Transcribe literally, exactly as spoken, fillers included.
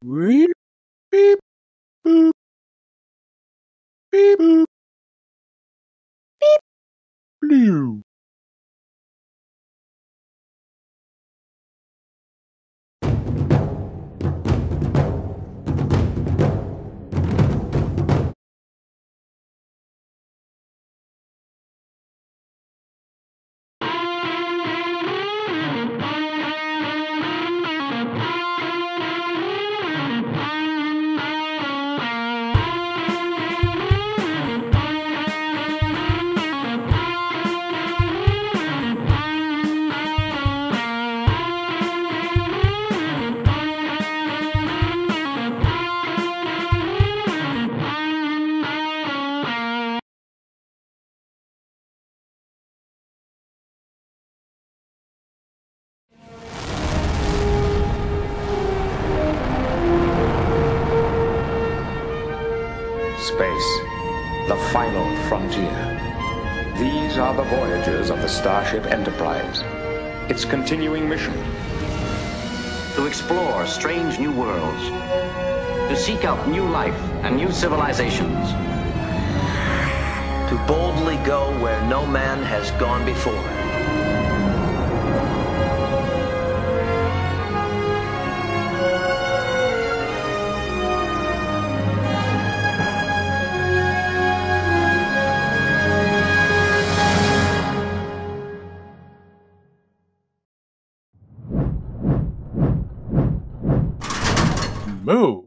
Beep, beep, boop. Beep, boop. Beep, blue. Space, the final frontier. These are the voyages of the Starship Enterprise. Its continuing mission: to explore strange new worlds, to seek out new life and new civilizations, to boldly go where no man has gone before. Moo.